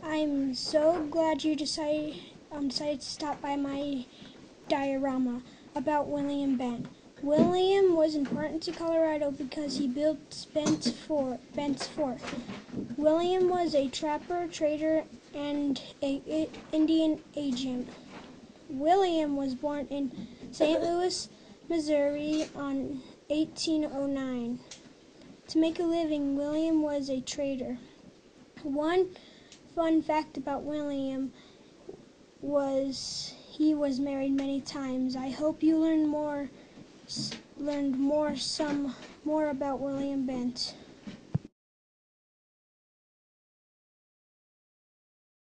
I'm so glad you decided to stop by my diorama about William Bent. William was important to Colorado because he built Bent's Fort. William was a trapper, trader, and an Indian agent. William was born in St. Louis, Missouri in 1809. To make a living, William was a trader. One fun fact about William was he was married many times. I hope you learned more about William Bent.